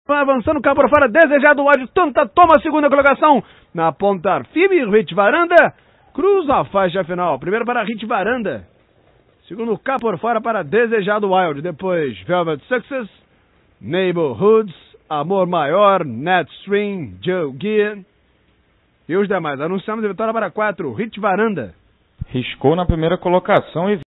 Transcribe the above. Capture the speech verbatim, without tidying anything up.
Avançando cá por fora, desejado o Tanta toma a segunda colocação na ponta firme, Hit Varanda cruza a faixa final. Primeiro para Hit Varanda, segundo cá por fora para Desejado Wild, depois Velvet Success, Neighborhoods, Amor Maior, Net String, Joe Guia e os demais. Anunciamos a vitória para quatro, Hit Varanda. Riscou na primeira colocação e